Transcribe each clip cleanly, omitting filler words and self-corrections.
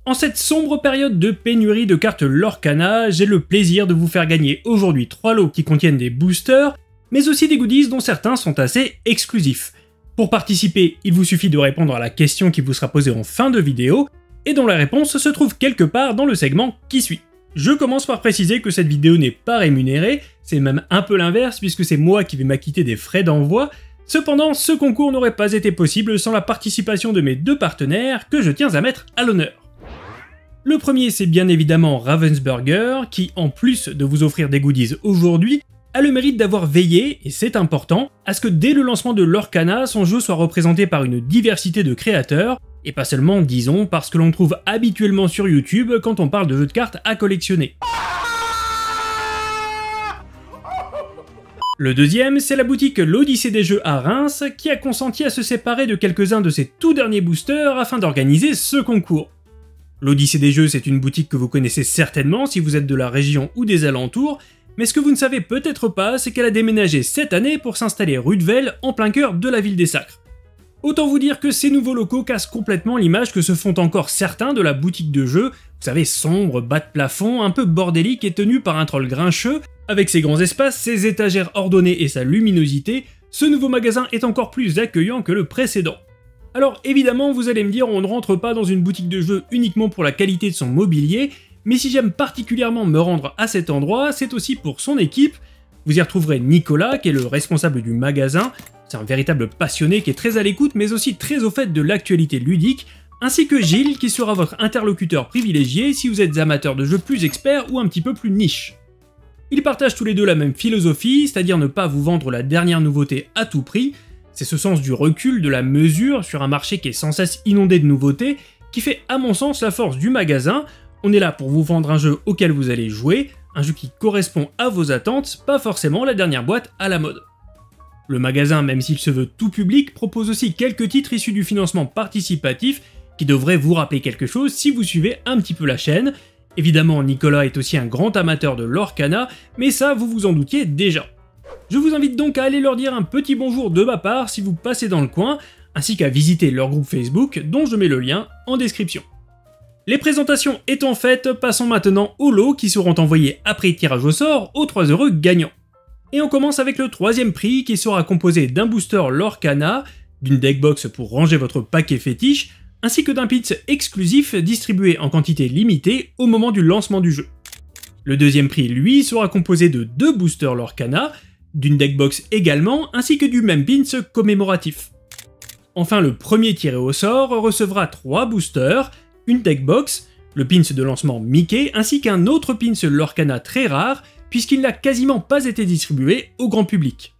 En cette sombre période de pénurie de cartes Lorcana, j'ai le plaisir de vous faire gagner aujourd'hui 3 lots qui contiennent des boosters, mais aussi des goodies dont certains sont assez exclusifs. Pour participer, il vous suffit de répondre à la question qui vous sera posée en fin de vidéo, et dont la réponse se trouve quelque part dans le segment qui suit. Je commence par préciser que cette vidéo n'est pas rémunérée, c'est même un peu l'inverse puisque c'est moi qui vais m'acquitter des frais d'envoi. Cependant, ce concours n'aurait pas été possible sans la participation de mes 2 partenaires que je tiens à mettre à l'honneur. Le premier, c'est bien évidemment Ravensburger, qui, en plus de vous offrir des goodies aujourd'hui, a le mérite d'avoir veillé, et c'est important, à ce que dès le lancement de Lorcana, son jeu soit représenté par une diversité de créateurs, et pas seulement, disons, parce que l'on trouve habituellement sur YouTube quand on parle de jeux de cartes à collectionner. Le deuxième, c'est la boutique L'Odyssée des Jeux à Reims, qui a consenti à se séparer de quelques-uns de ses tout derniers boosters afin d'organiser ce concours. L'Odyssée des Jeux, c'est une boutique que vous connaissez certainement si vous êtes de la région ou des alentours, mais ce que vous ne savez peut-être pas, c'est qu'elle a déménagé cette année pour s'installer rue de Vesle, en plein cœur de la ville des Sacres. Autant vous dire que ces nouveaux locaux cassent complètement l'image que se font encore certains de la boutique de jeux, vous savez, sombre, bas de plafond, un peu bordélique et tenu par un troll grincheux. Avec ses grands espaces, ses étagères ordonnées et sa luminosité, ce nouveau magasin est encore plus accueillant que le précédent. Alors évidemment, vous allez me dire, on ne rentre pas dans une boutique de jeux uniquement pour la qualité de son mobilier, mais si j'aime particulièrement me rendre à cet endroit, c'est aussi pour son équipe. Vous y retrouverez Nicolas, qui est le responsable du magasin, c'est un véritable passionné qui est très à l'écoute, mais aussi très au fait de l'actualité ludique, ainsi que Gilles, qui sera votre interlocuteur privilégié si vous êtes amateur de jeux plus experts ou un petit peu plus niche. Ils partagent tous les deux la même philosophie, c'est-à-dire ne pas vous vendre la dernière nouveauté à tout prix. C'est ce sens du recul, de la mesure, sur un marché qui est sans cesse inondé de nouveautés, qui fait à mon sens la force du magasin. On est là pour vous vendre un jeu auquel vous allez jouer, un jeu qui correspond à vos attentes, pas forcément la dernière boîte à la mode. Le magasin, même s'il se veut tout public, propose aussi quelques titres issus du financement participatif qui devraient vous rappeler quelque chose si vous suivez un petit peu la chaîne. Évidemment, Nicolas est aussi un grand amateur de Lorcana, mais ça, vous vous en doutiez déjà. Je vous invite donc à aller leur dire un petit bonjour de ma part si vous passez dans le coin, ainsi qu'à visiter leur groupe Facebook, dont je mets le lien en description. Les présentations étant faites, passons maintenant aux lots qui seront envoyés après tirage au sort aux 3 heureux gagnants. Et on commence avec le 3e prix qui sera composé d'un booster Lorcana, d'une deckbox pour ranger votre paquet fétiche, ainsi que d'un pins exclusif distribué en quantité limitée au moment du lancement du jeu. Le 2e prix, lui, sera composé de 2 boosters Lorcana, d'une deckbox également, ainsi que du même pins commémoratif. Enfin, le premier tiré au sort recevra 3 boosters, une deckbox, le pins de lancement Mickey, ainsi qu'un autre pins Lorcana très rare, puisqu'il n'a quasiment pas été distribué au grand public.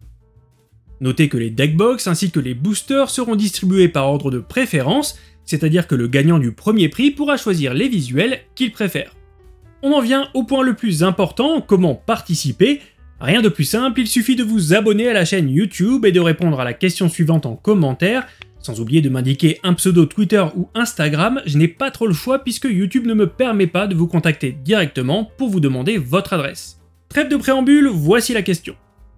Notez que les deckbox ainsi que les boosters seront distribués par ordre de préférence, c'est-à-dire que le gagnant du premier prix pourra choisir les visuels qu'il préfère. On en vient au point le plus important, comment participer. Rien de plus simple, il suffit de vous abonner à la chaîne YouTube et de répondre à la question suivante en commentaire, sans oublier de m'indiquer un pseudo Twitter ou Instagram, je n'ai pas trop le choix puisque YouTube ne me permet pas de vous contacter directement pour vous demander votre adresse. Trêve de préambule, voici la question.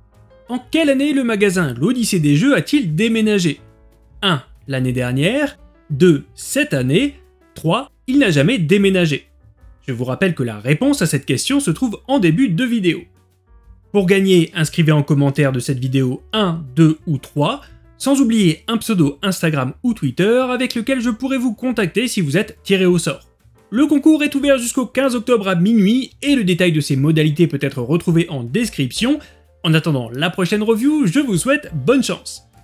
En quelle année le magasin L'Odyssée des Jeux a-t-il déménagé? 1. L'année dernière. 2. Cette année. 3. Il n'a jamais déménagé. Je vous rappelle que la réponse à cette question se trouve en début de vidéo. Pour gagner, inscrivez en commentaire de cette vidéo 1, 2 ou 3, sans oublier un pseudo Instagram ou Twitter avec lequel je pourrai vous contacter si vous êtes tiré au sort. Le concours est ouvert jusqu'au 15 octobre à minuit et le détail de ses modalités peut être retrouvé en description. En attendant la prochaine review, je vous souhaite bonne chance.